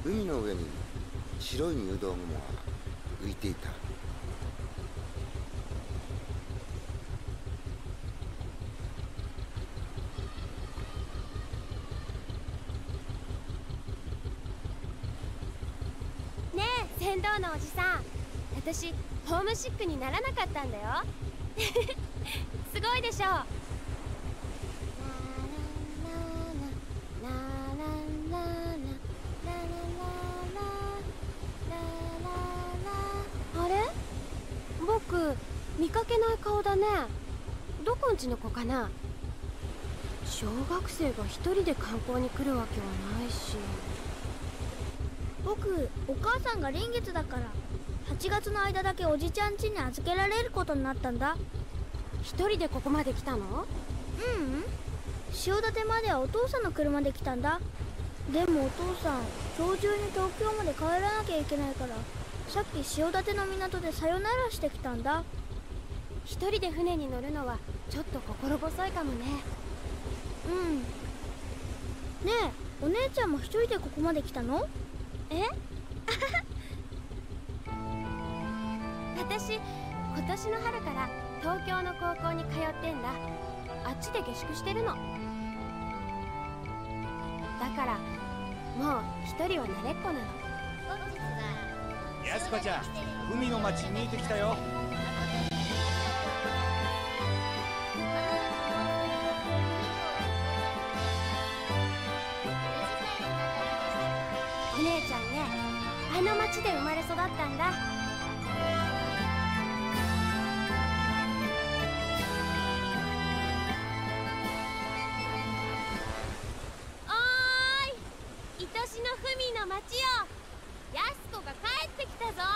海の上に白い入道雲が浮いていた。 ねえ、船頭のおじさん、私ホームシックにならなかったんだよ。すごいでしょ。あれ、僕見かけない顔だね。どこんちの子かな。小学生が一人で観光に来るわけはないし。 僕、お母さんが臨月だから8月の間だけおじちゃん家に預けられることになったんだ。 一人でここまで来たの？ 潮立まではお父さんの車で来たんだ。でもお父さん、今日中に東京まで帰らなきゃいけないから、さっき潮立の港でさよならしてきたんだ。 一人で船に乗るのはちょっと心細いかもね。 ねえ、お姉ちゃんも一人でここまで来たの？ え？私、今年の春から東京の高校に通ってんだ。あっちで下宿してるの。だからもう一人は慣れっこなの。 やすこちゃん、海の町見えてきたよ。 お姉ちゃんね、あの町で生まれ育ったんだ。おーい、愛しのふみの町よ。やすこが帰ってきたぞ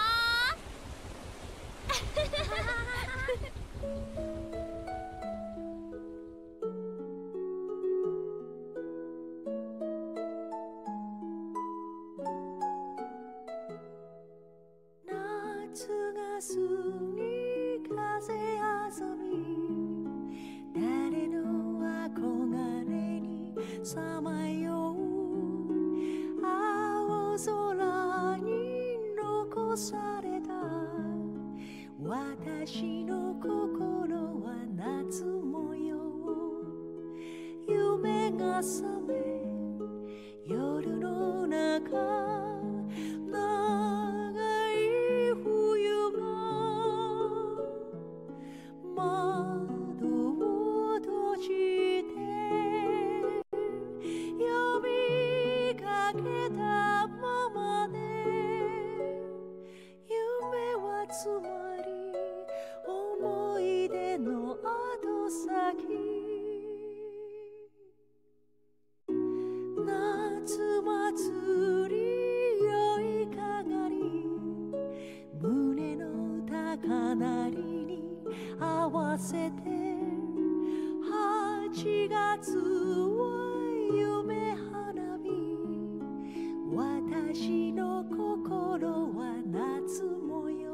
夏に風遊び、誰の憧れにさまよう青空に残された私の心は夏模様。夢が覚め夜の中、長い冬が窓を閉じて呼びかけたままで、夢はつまり思い出の後先。夏祭り酔いかがり、胸の高鳴りに合わせて、8月は夢花火、私の心は夏模様。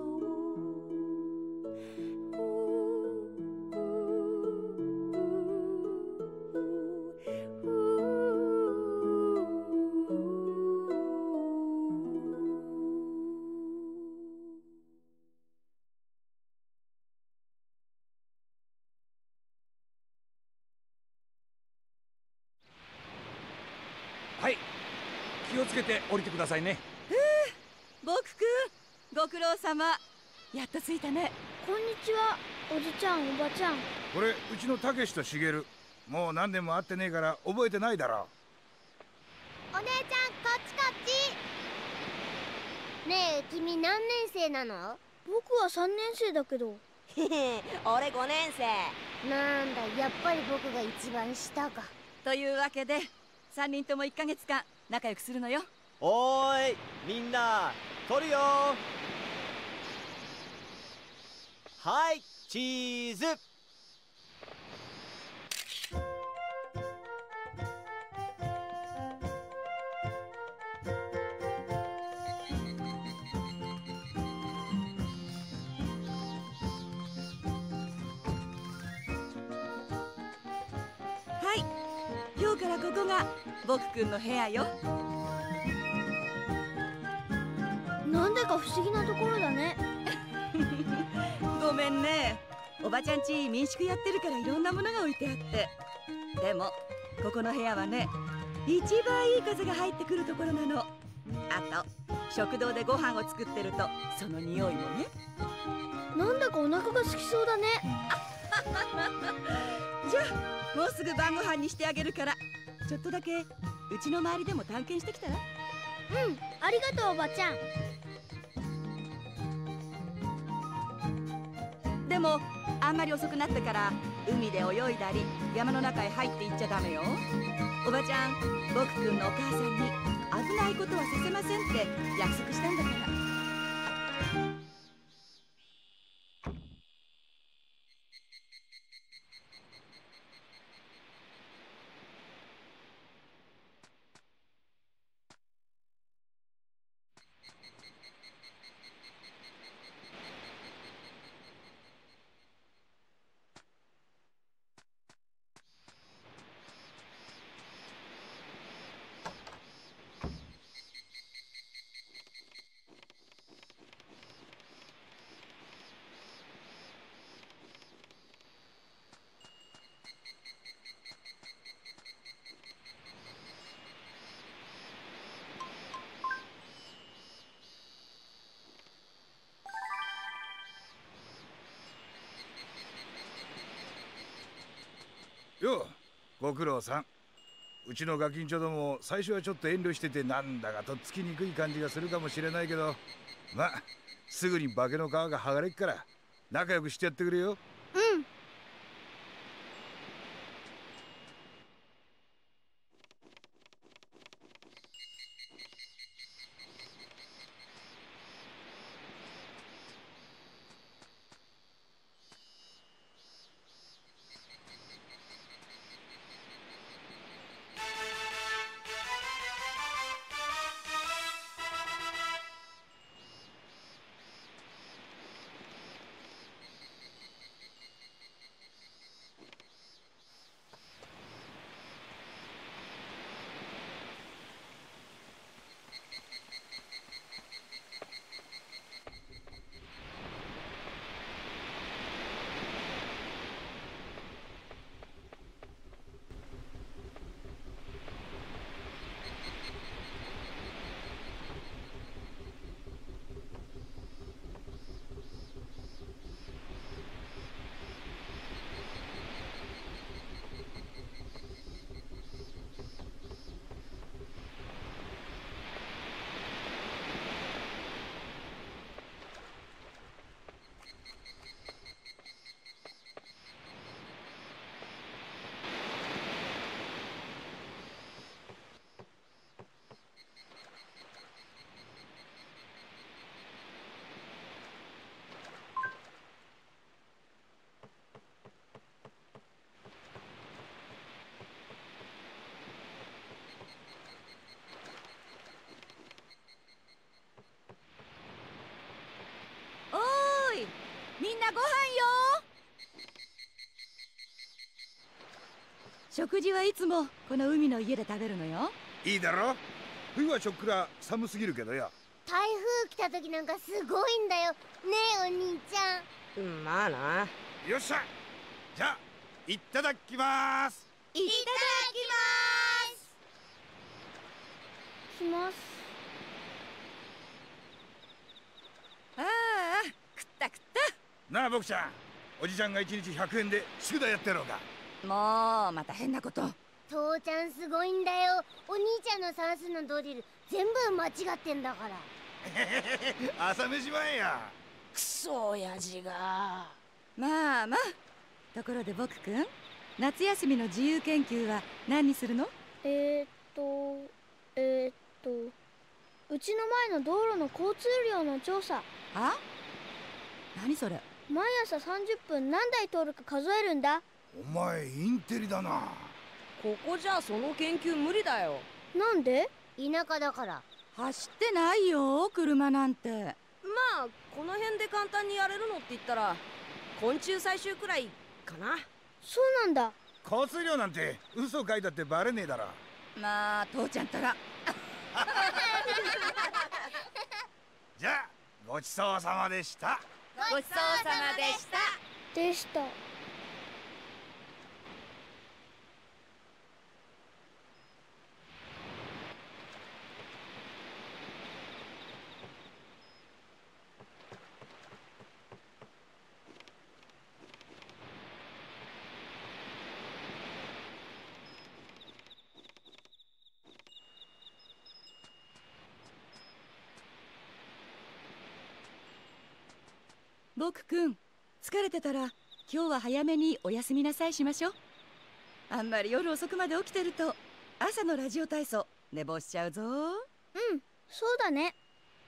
はい、気をつけて降りてくださいね。 ボクくん、ご苦労様。やっと着いたね。 こんにちは、おじちゃん、おばちゃん。 これうちのたけしとしげる。もう何年も会ってねえから覚えてないだろ。 お姉ちゃん、こっちこっち。ねえ、君何年生なの？ 僕は3年生だけど。 俺5年生。 なんだ、やっぱり僕が一番下か。 というわけで3人とも1ヶ月間仲良くするのよ。 おーい、みんな撮るよ。はい、チーズ。 はい、今日からここがボクくんの部屋よ。 なんだか不思議なところだね。 ごめんね。おばちゃんち民宿やってるからいろんなものが置いてあって。でもここの部屋はね、一番いい風が入ってくるところなの。あと食堂でご飯を作ってるとその匂いもね。 なんだかお腹が空きそうだね。 じゃあもうすぐ晩ご飯にしてあげるから、ちょっとだけうちの周りでも探検してきたら。 うん、ありがとうおばちゃん。 でもあんまり遅くなったから海で泳いだり山の中へ入っていっちゃダメよ。おばちゃん、僕くんのお母さんに危ないことはさせませんって約束したんだから。 よう、ご苦労さん。うちのガキンチョども最初はちょっと遠慮してて、なんだかとっつきにくい感じがするかもしれないけど、まあすぐに化けの皮が剥がれっから仲良くしてやってくれよ。 うん。 みんなご飯よ。食事はいつもこの海の家で食べるのよ。 いいだろ。冬はちょっくら寒すぎるけどよ。 台風来た時なんかすごいんだよねえお兄ちゃん。 まあな。 よっしゃ、じゃあいただきます。 いただきます。 ああ、食った食った。 なあ僕ちゃん、おじちゃんが1日100円で宿題やってやろうか。 もうまた変なこと。 父ちゃんすごいんだよ。お兄ちゃんの算数のドリル全部間違ってんだから。 朝飯前や。 クソ親父が。 まあまあ、ところで僕くん、夏休みの自由研究は何にするの？ うちの前の道路の交通量の調査。 あ？何それ？ 毎朝30分何台通るか数えるんだ。 お前インテリだな。 ここじゃその研究無理だよ。 なんで？ 田舎だから。 走ってないよ車なんて。 まあこの辺で簡単にやれるのって言ったら昆虫採集くらいかな。 そうなんだ。 交通量なんて嘘書いたってバレねえだろ。 まあ父ちゃんたらじゃあごちそうさまでした。 ごちそうさまでした。 でした。 僕くん、疲れてたら今日は早めにお休みなさいしましょう。あんまり夜遅くまで起きてると朝のラジオ体操寝坊しちゃうぞ。 うん、そうだね。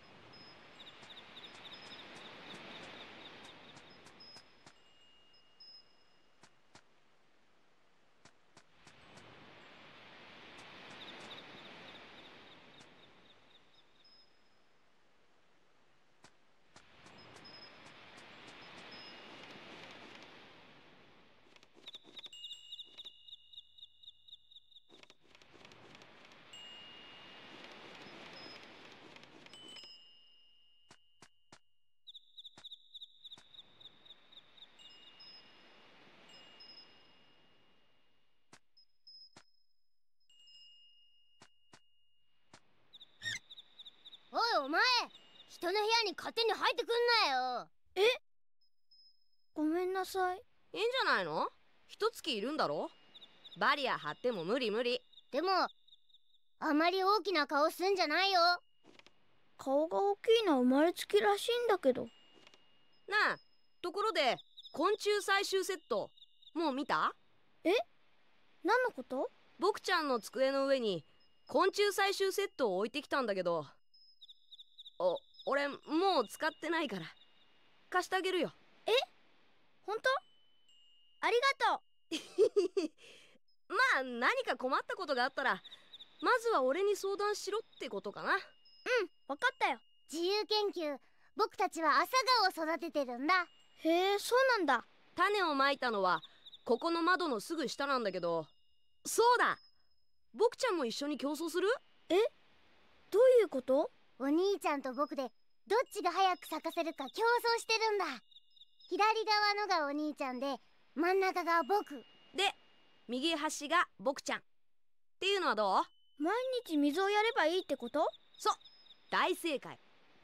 おいお前、人の部屋に勝手に入ってくんなよ。 え、ごめんなさい。 いいんじゃないの？一月いるんだろ。バリア張っても無理無理。 でもあまり大きな顔すんじゃないよ。 顔が大きいのは生まれつきらしいんだけど。 なあ、ところで昆虫採集セットもう見た？ え、何のこと？ 僕ちゃんの机の上に昆虫採集セットを置いてきたんだけど、俺もう使ってないから貸してあげるよ。 え、本当？ありがとう。 まあ何か困ったことがあったらまずは俺に相談しろってことかな。 うん、わかったよ。 自由研究、僕たちは朝顔を育ててるんだ。 へえ、そうなんだ。 種をまいたのはここの窓のすぐ下なんだけど、そうだ、僕ちゃんも一緒に競争する？ え、どういうこと？ お兄ちゃんと僕でどっちが早く咲かせるか競争してるんだ。左側のがお兄ちゃんで真ん中が僕で、右端が僕ちゃんっていうのはどう？ 毎日水をやればいいってこと？ そう、大正解。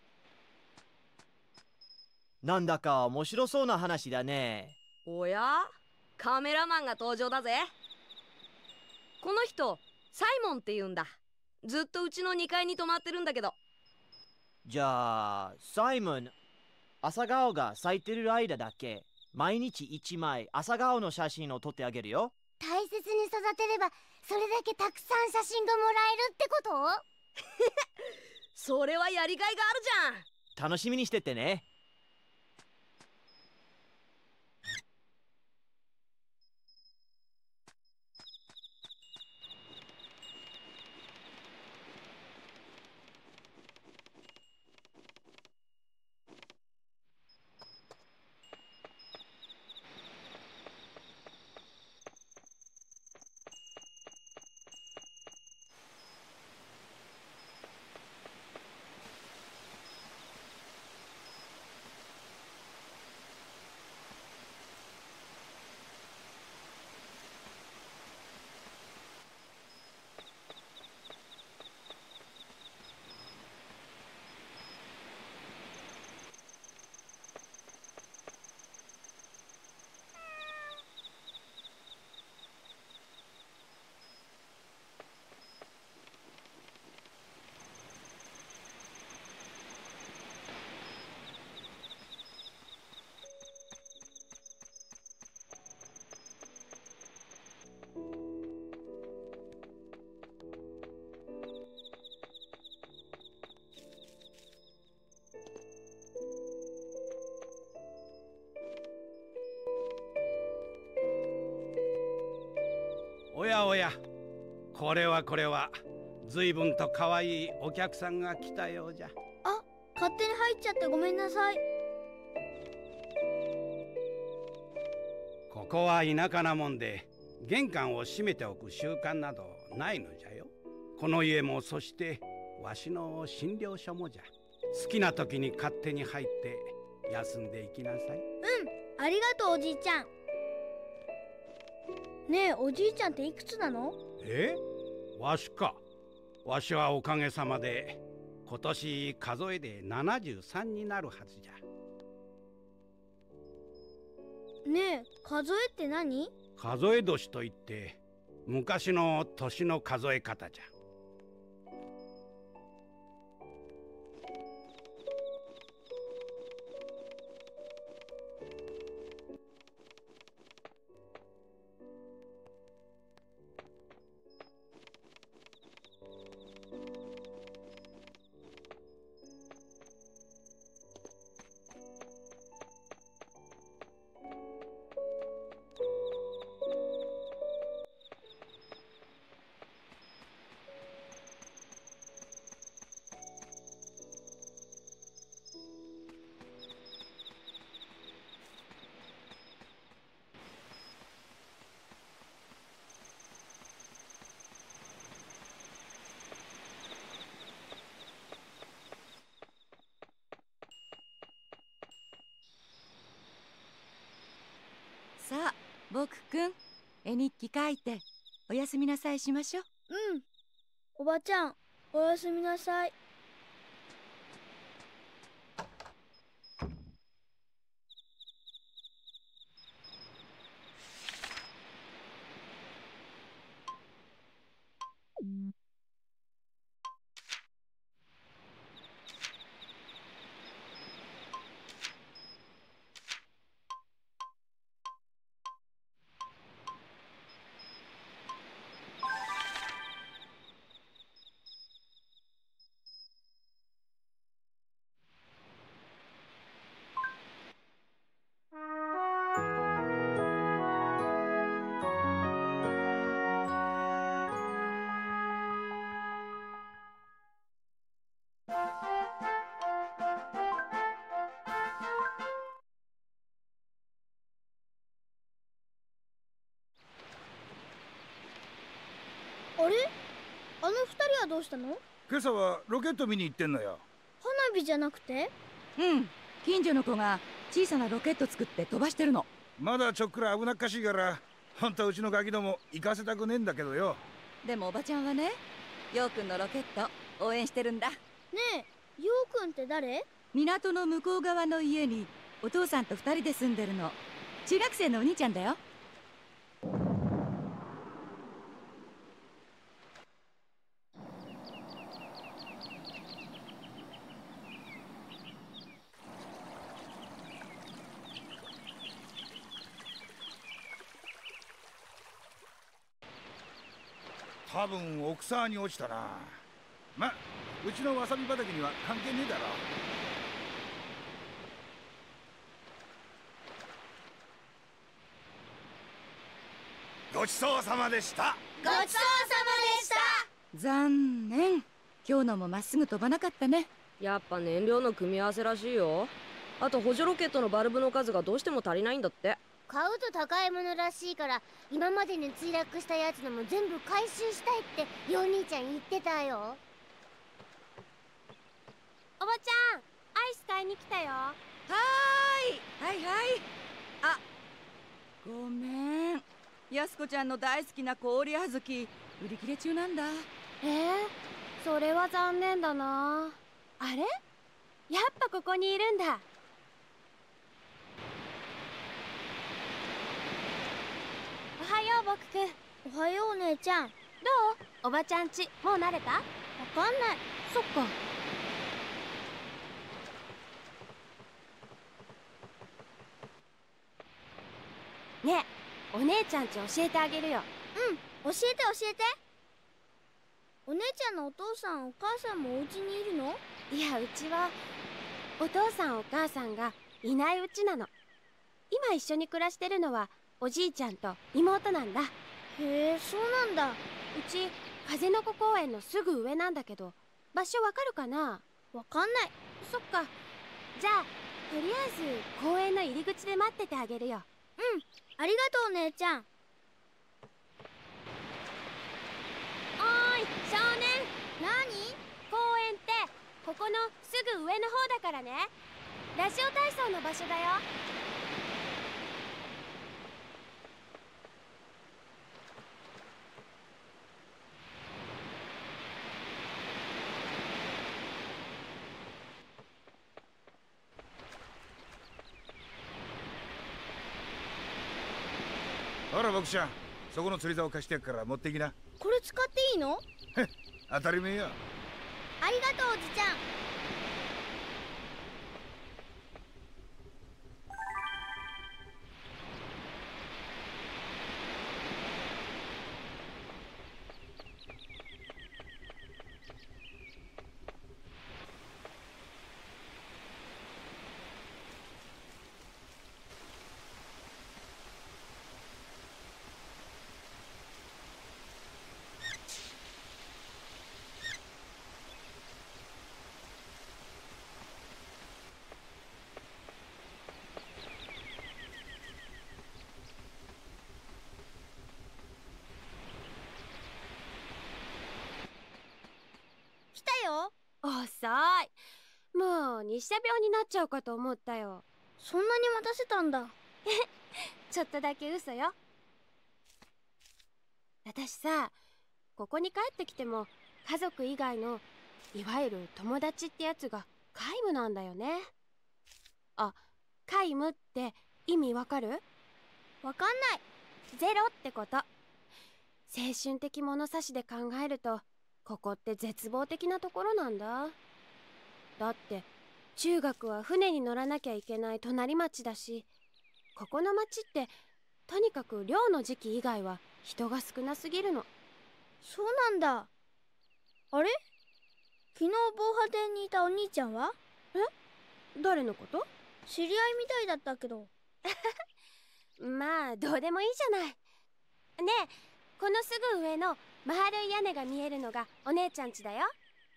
なんだか面白そうな話だね。 おや、カメラマンが登場だぜ。この人サイモンって言うんだ。ずっとうちの2階に泊まってるんだけど。 じゃあサイモン、朝顔が咲いてる間だけ毎日1枚朝顔の写真を撮ってあげるよ。 大切に育てればそれだけたくさん写真がもらえるってこと？ それはやりがいがあるじゃん。 楽しみにしててね。 おやおや、これは随分と可愛いお客さんが来たようじゃ。 あ、勝手に入っちゃってごめんなさい。 ここは田舎なもんで玄関を閉めておく習慣などないのじゃよ。この家もそしてわしの診療所もじゃ。 好きな時に勝手に入って休んでいきなさい。 ありがとうおじいちゃん。ねえ、おじいちゃんっていくつなの？ わしか。わしはおかげさまで今年数えで73になるはずじゃ。 ねえ、数えって何？ 数え年といって昔の年の数え方じゃ。 さあ、ボクくん、絵日記書いておやすみなさいしましょう。 おばちゃん、おやすみなさい。あれ？あの二人はどうしたの？ 今朝はロケット見に行ってんのよ。 花火じゃなくて？ 近所の子が小さなロケット作って飛ばしてるの。 まだちょっくら危なっかしいから本当はうちのガキども行かせたくねえんだけどよ。 でもおばちゃんはね、ようくんのロケット応援してるんだ。 ねえ、ようくんって誰？ 港の向こう側の家にお父さんと2人で住んでるの。中学生のお兄ちゃんだよ。 多分奥沢に落ちたな。ま、うちのわさび畑には関係ねえだろ。ごちそうさまでした。 ごちそうさまでした。 残念。今日のもまっすぐ飛ばなかったね。 やっぱ燃料の組み合わせらしいよ。あと補助ロケットのバルブの数がどうしても足りないんだって。 買うと高いものらしいから、今までに墜落したやつのも全部回収したいってよお兄ちゃん言ってたよ。 おばちゃん、アイス買いに来たよ。 はいあ、ごめん。やすこちゃんの大好きな氷あずき売り切れ中なんだ。 それは残念だな。あれ？やっぱここにいるんだ。おはよう、ボクくん。 おはようお姉ちゃん。 どう？おばちゃんちもう慣れた？わかんない。 そっか。ねえ、お姉ちゃんち教えてあげるよ。 教えて。お姉ちゃんのお父さんお母さんもお家にいるの？ いや、うちはお父さんお母さんがいないうちなの。今一緒に暮らしてるのはおじいちゃんと妹なんだ。 へえ、そうなんだ。 うち風の子公園のすぐ上なんだけど、場所わかるかな？ わかんない。 そっか。じゃあとりあえず公園の入り口で待っててあげるよ。 ありがとうお姉ちゃん。 おーい少年。 なに？ 公園ってここのすぐ上のからね。ラジオ体操の場所だよ。 ほら僕ちゃん、そこの釣り竿貸してやっから持ってきな。 これ使っていいの？ 当たり前や。 ありがとうおじちゃん。来たよ。 遅い。もう日射病になっちゃうかと思ったよ。 そんなに待たせたんだ。 ちょっとだけ嘘よ。私さ、ここに帰ってきても家族以外のいわゆる友達ってやつが皆無なんだよね。あ、皆無って意味わかる？ わかんない。 ゼロってこと。精神的物差しで考えるとここって絶望的なところなんだ。だって中学は船に乗らなきゃいけない隣町だし、ここの町ってとにかく漁の時期以外は人が少なすぎるの。 そうなんだ。あれ？昨日防波堤にいたお兄ちゃんは？ 誰のこと？ 知り合いみたいだったけど。 まあどうでもいいじゃない。ねえ、このすぐ上の丸い屋根が見えるのがお姉ちゃん家だよ。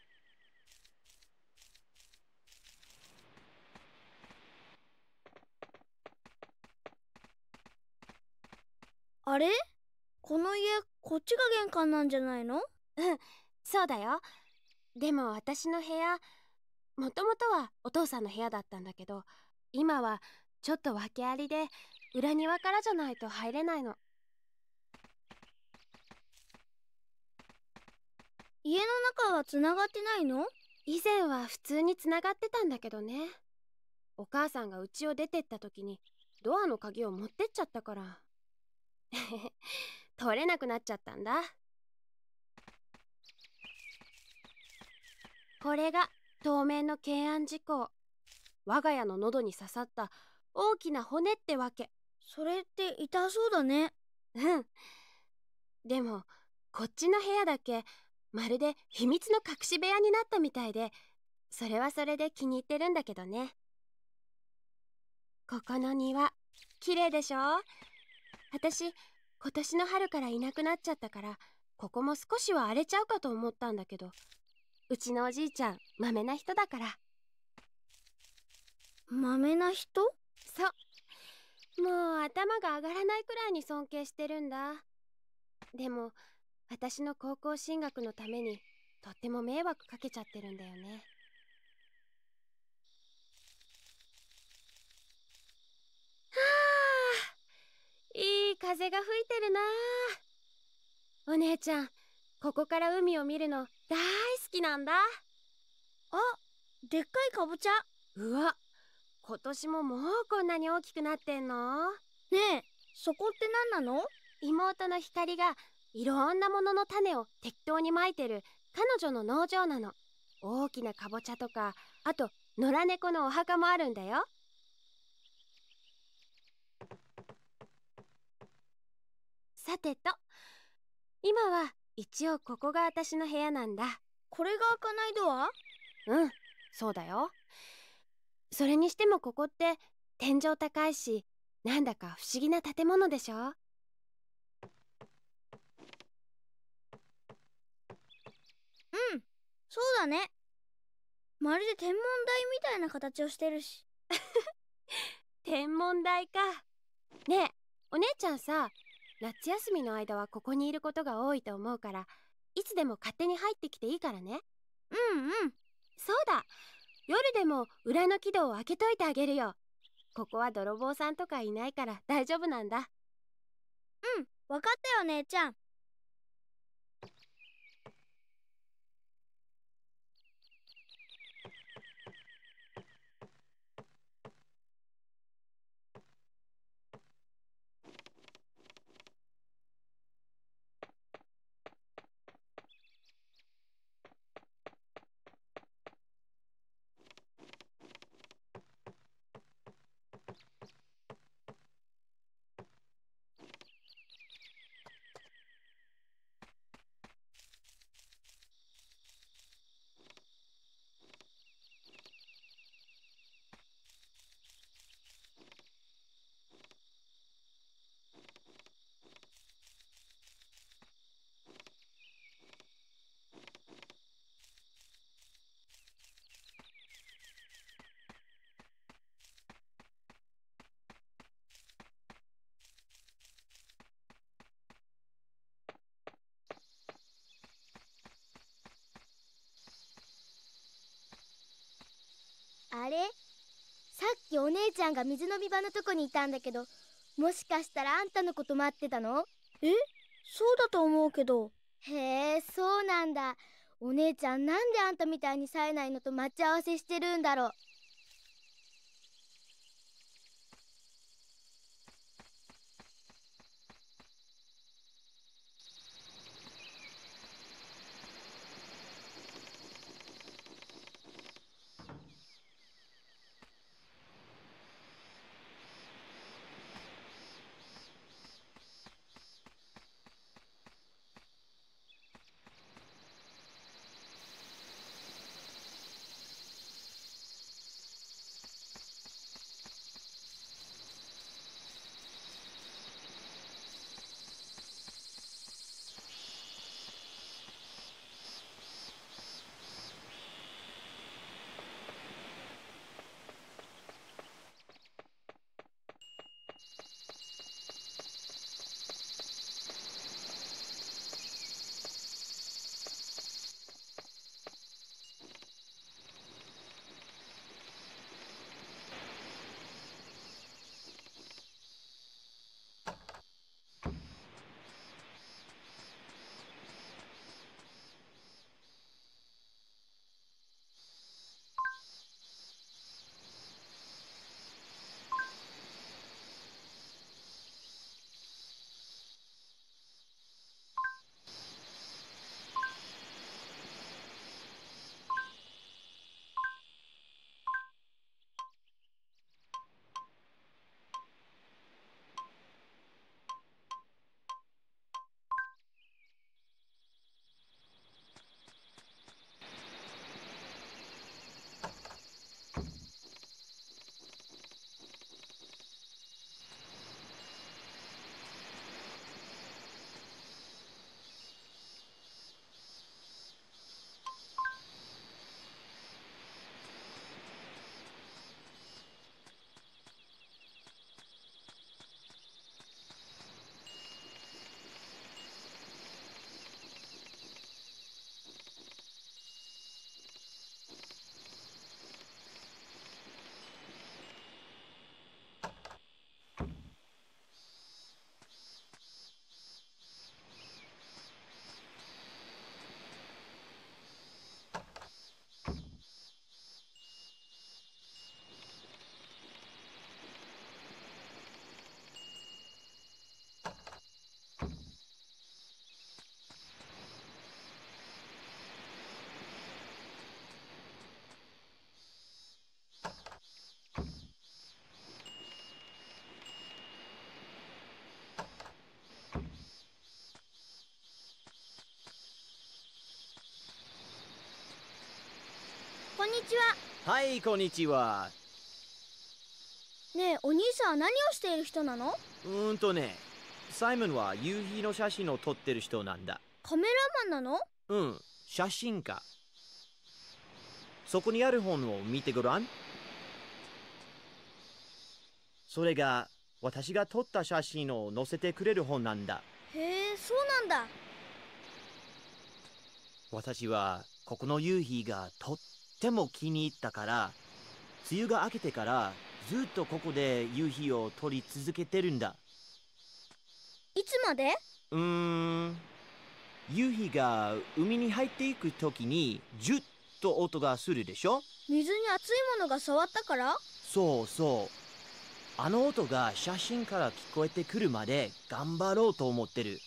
あれ？この家、こっちが玄関なんじゃないの？ うん、そうだよ。でも私の部屋、もともとはお父さんの部屋だったんだけど、今はちょっと訳ありで裏庭からじゃないと入れないの。 家の中はつながってないの？ 以前は普通につながってたんだけどね。お母さんが家を出てった時にドアの鍵を持ってっちゃったから取れなくなっちゃったんだ。これが当面の懸案事項。我が家の喉に刺さった大きな骨ってわけ。 それって痛そうだね。 うん。でもこっちの部屋だけまるで秘密の隠し部屋になったみたいで、それはそれで気に入ってるんだけどね。ここの庭綺麗でしょ？私今年の春からいなくなっちゃったから、ここも少しは荒れちゃうかと思ったんだけど、うちのおじいちゃんまめな人だから。 まめな人？ そう、もう頭が上がらないくらいに尊敬してるんだ。でも私の高校進学のためにとっても迷惑かけちゃってるんだよね。はあ、いい風が吹いてるな。お姉ちゃん、ここから海を見るの大好きなんだ。 あ、でっかいかぼちゃ。 うわ、今年ももうこんなに大きくなってんの？ ねえ、そこって何なの？ 妹の光がいろんなものの種を適当にまいてる彼女の農場なの。大きなかぼちゃとか、あと野良猫のお墓もあるんだよ。さてと、今は一応ここが私の部屋なんだ。 これが開かないドア？ うん、そうだよ。それにしてもここって天井高いし、なんだか不思議な建物でしょ？ うん、そうだね。まるで天文台みたいな形をしてるし。 天文台か。ねえ、お姉ちゃんさ、夏休みの間はここにいることが多いと思うから、いつでも勝手に入ってきていいからね。 うんうん。 そうだ、 夜でも裏の木戸を開けといてあげるよ。ここは泥棒さんとかいないから大丈夫なんだ。 うん、わかったよ姉ちゃん。あれ、さっきお姉ちゃんが水飲み場のとこにいたんだけど、もしかしたらあんたのこと待ってたの？え、そうだと思うけど。へえ、そうなんだ。お姉ちゃんなんであんたみたいに冴えないのと待ち合わせしてるんだろう。こんにちは。 はい、こんにちは。 ねえ、お兄さんは何をしている人なの？ サイモンは夕日の写真を撮ってる人なんだ。 カメラマンなの？ うん、写真家。そこにある本を見てごらん。それが私が撮った写真を載せてくれる本なんだ。 へえ、そうなんだ。 私はここの夕日がとっても気に入ったから、梅雨が明けてからずっとここで夕日を撮り続けてるんだ。 いつまで？ 夕日が海に入っていく時にジュッと音がするでしょ。 水に熱いものが触ったから？ そうそう。あの音が写真から聞こえてくるまで頑張ろうと思ってる。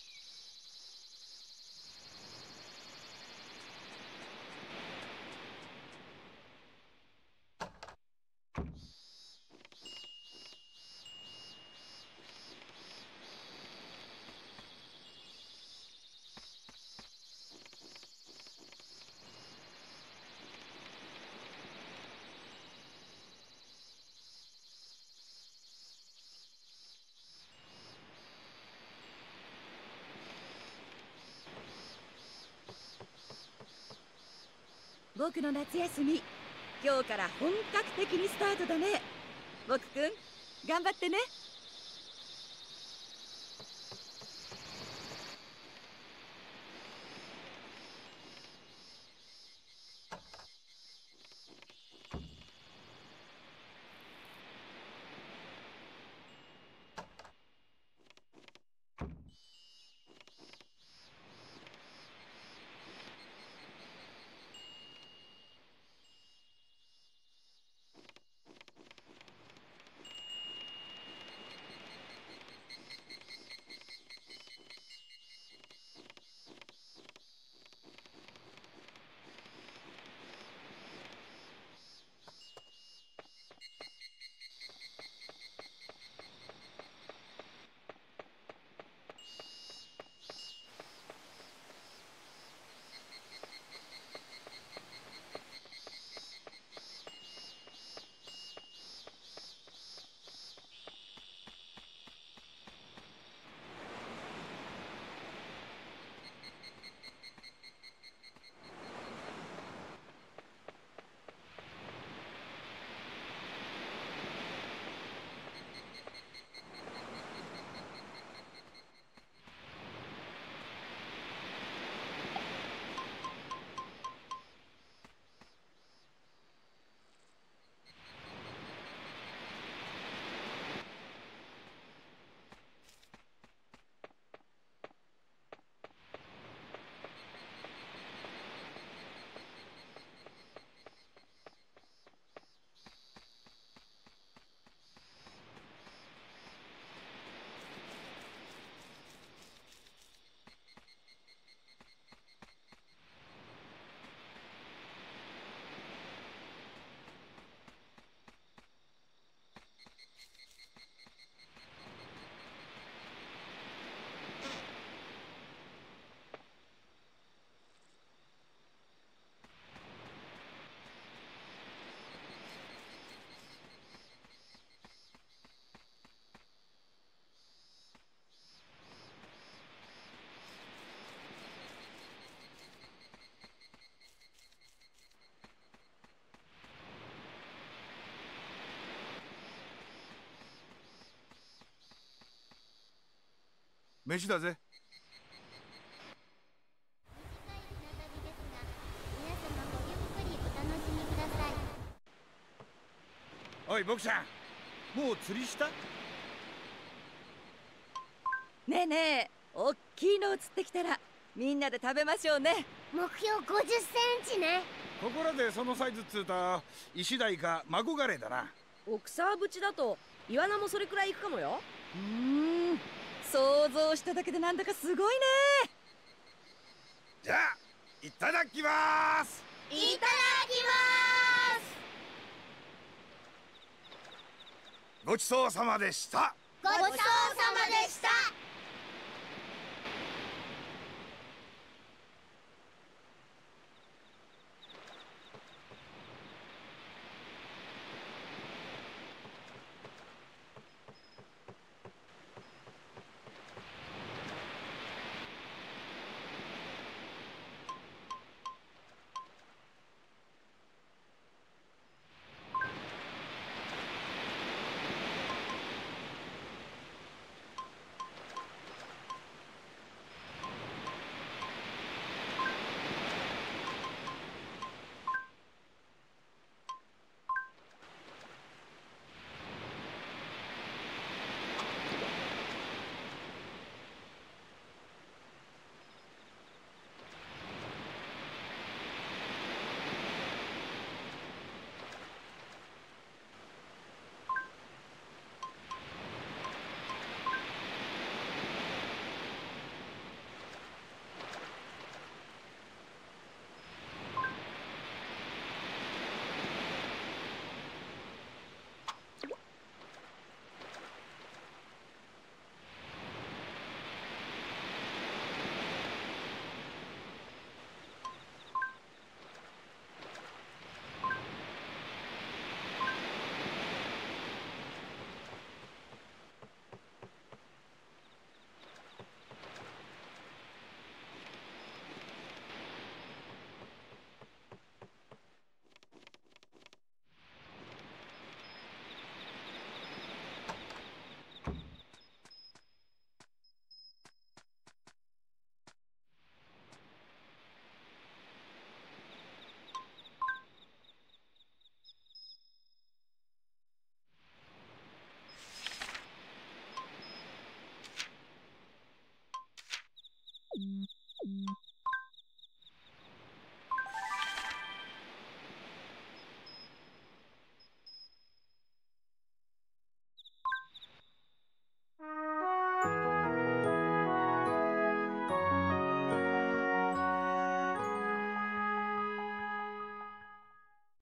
僕の夏休み、今日から本格的にスタートだね。僕くん、頑張ってね。 飯だぜ。おい、僕ちゃん、もう釣りした？ ねえねえ、おっきいのを釣ってきたらみんなで食べましょうね。 目標50センチね。 ところでそのサイズっつうと石鯛かマコガレーだな。 奥沢淵だとイワナもそれくらいいくかもよ。 想像しただけでなんだかすごいね。 じゃあいただきます。 いただきます。 ごちそうさまでした。 ごちそうさまでした。